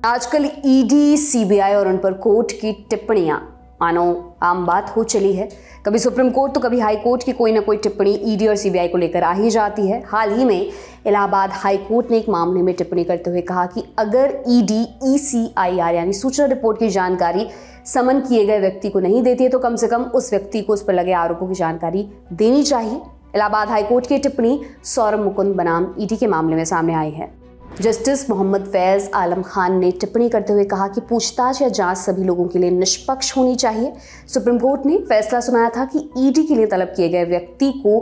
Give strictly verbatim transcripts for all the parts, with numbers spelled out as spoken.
आजकल ED, CBI और उन पर कोर्ट की टिप्पणियां मानो आम बात हो चली है। कभी सुप्रीम कोर्ट तो कभी हाई कोर्ट की कोई ना कोई टिप्पणी ईडी और सीबीआई को लेकर आ ही जाती है। हाल ही में इलाहाबाद हाई कोर्ट ने एक मामले में टिप्पणी करते हुए कहा कि अगर ईडी ईसीआईआर यानी सूचना रिपोर्ट की जानकारी समन किए गए व्यक्ति को नहीं देती है तो कम से कम उस व्यक्ति को उस पर लगे आरोपों की जानकारी देनी चाहिए। इलाहाबाद हाई कोर्ट की टिप्पणी सौरभ मुकुंद बनाम ईडी के मामले में सामने आई है। जस्टिस मोहम्मद फैज आलम खान ने टिप्पणी करते हुए कहा कि पूछताछ या जांच सभी लोगों के लिए निष्पक्ष होनी चाहिए। सुप्रीम कोर्ट ने फैसला सुनाया था कि ईडी के लिए तलब किए गए व्यक्ति को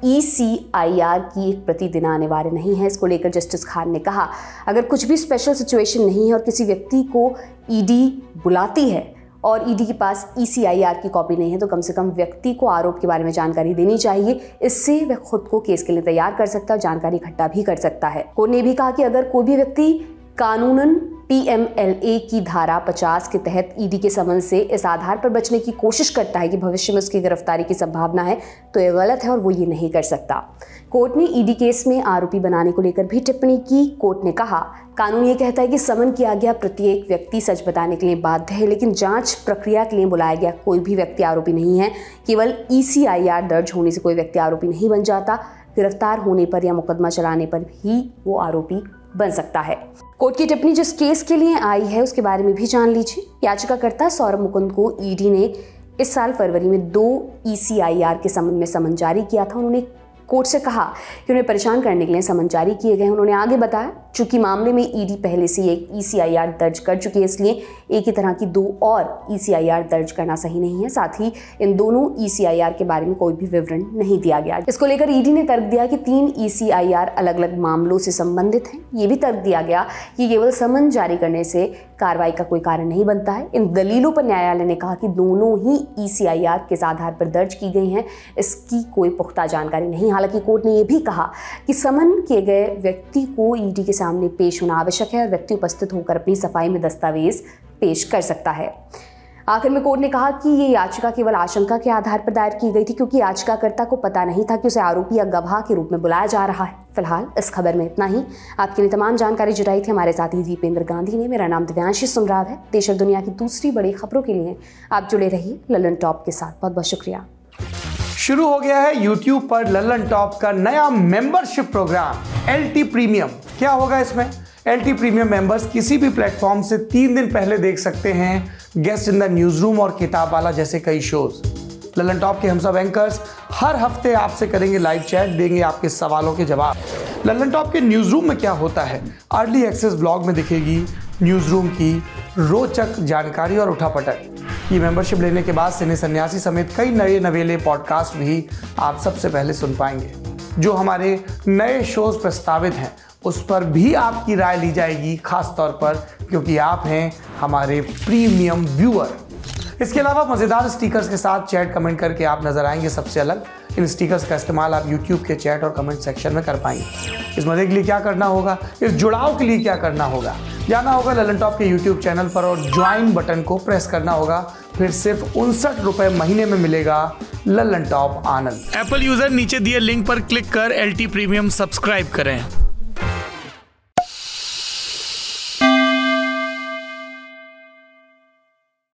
ईसीआईआर की एक प्रति देना अनिवार्य नहीं है। इसको लेकर जस्टिस खान ने कहा, अगर कुछ भी स्पेशल सिचुएशन नहीं है और किसी व्यक्ति को ईडी बुलाती है और ईडी के पास ईसीआईआर की कॉपी नहीं है तो कम से कम व्यक्ति को आरोप के बारे में जानकारी देनी चाहिए। इससे वह खुद को केस के लिए तैयार कर सकता है और जानकारी इकट्ठा भी कर सकता है। कोर्ट ने भी कहा कि अगर कोई भी व्यक्ति कानूनन पीएमएलए की धारा पचास के तहत ईडी के समन से इस आधार पर बचने की कोशिश करता है कि भविष्य में उसकी गिरफ्तारी की संभावना है तो यह गलत है और वो ये नहीं कर सकता। कोर्ट ने ईडी केस में आरोपी बनाने को लेकर भी टिप्पणी की। कोर्ट ने कहा, कानून ये कहता है कि समन किया गया प्रत्येक व्यक्ति सच बताने के लिए बाध्य है, लेकिन जांच प्रक्रिया के लिए बुलाया गया कोई भी व्यक्ति आरोपी नहीं है। केवल ईसीआईआर दर्ज होने से कोई व्यक्ति आरोपी नहीं बन जाता। गिरफ्तार होने पर या मुकदमा चलाने पर ही वो आरोपी बन सकता है। कोर्ट की टिप्पणी जिस केस के लिए आई है उसके बारे में भी जान लीजिए। याचिकाकर्ता सौरभ मुकुंद को ईडी ने इस साल फरवरी में दो ईसीआईआर के संबंध में समन जारी किया था। उन्होंने कोर्ट से कहा कि उन्हें परेशान करने के लिए समन जारी किए गए। उन्होंने आगे बताया, चूंकि मामले में ईडी पहले से एक ईसीआईआर दर्ज कर चुकी है इसलिए एक ही तरह की दो और ईसीआईआर दर्ज करना सही नहीं है। साथ ही इन दोनों ईसीआईआर के बारे में कोई भी विवरण नहीं दिया गया। इसको लेकर ईडी ने तर्क दिया कि तीन ईसीआईआर अलग अलग मामलों से संबंधित हैं। ये भी तर्क दिया गया कि केवल समन जारी करने से कार्रवाई का कोई कारण नहीं बनता है। इन दलीलों पर न्यायालय ने कहा कि दोनों ही ईसीआईआर किस आधार पर दर्ज की गई हैं इसकी कोई पुख्ता जानकारी नहीं। हालांकि कोर्ट ने यह भी कहा कि समन किए गए व्यक्ति को ईडी के सामने पेश होना आवश्यक है और व्यक्ति उपस्थित होकर अपनी सफाई में दस्तावेज पेश कर सकता है। आखिर में कोर्ट ने कहा कि ये याचिका केवल आशंका के आधार पर दायर की गई थी क्योंकि याचिकाकर्ता को पता नहीं था कि उसे आरोपी या गवाह के रूप में बुलाया जा रहा है। फिलहाल इस खबर में इतना ही। आपके लिए तमाम जानकारी जुटाई थी हमारे साथी दीपेंद्र गांधी ने। मेरा नाम दिव्यांशी सुमराव है। देश और दुनिया की दूसरी बड़ी खबरों के लिए आप जुड़े रहिए लल्लन टॉप के साथ। बहुत बहुत शुक्रिया। शुरू हो गया है YouTube पर लल्लन टॉप का नया membership program L T premium. क्या होगा इसमें? एल टी प्रीमियम मेंबर्स किसी भी प्लेटफॉर्म से तीन दिन पहले देख सकते हैं guest in the news room और किताब वाला जैसे कई शोज। लल्लन टॉप के हम सब एंकर्स हर हफ्ते आपसे करेंगे लाइव चैट, देंगे आपके सवालों के जवाब। लल्लन टॉप के न्यूज रूम में क्या होता है, अर्ली एक्सेस ब्लॉग में दिखेगी न्यूज रूम की रोचक जानकारी और उठापटक। ये मेंबरशिप लेने के बाद सिने सन्यासी समेत कई नए नवेले पॉडकास्ट भी आप सबसे पहले सुन पाएंगे। जो हमारे नए शोज प्रस्तावित हैं उस पर भी आपकी राय ली जाएगी, खास तौर पर क्योंकि आप हैं हमारे प्रीमियम व्यूअर। इसके अलावा मज़ेदार स्टिकर्स के साथ चैट कमेंट करके आप नजर आएंगे सबसे अलग। इन स्टिकर्स का इस्तेमाल आप YouTube के चैट और कमेंट सेक्शन में कर पाएंगे। इस मजे के लिए क्या करना होगा, इस जुड़ाव के लिए क्या करना होगा, जाना होगा लल्लन टॉप के YouTube चैनल पर और ज्वाइन बटन को प्रेस करना होगा। फिर सिर्फ उनसठ रुपए महीने में मिलेगा Lallan top Anand. Apple user नीचे दिए लिंक पर क्लिक कर एल टी प्रीमियम सब्सक्राइब करें।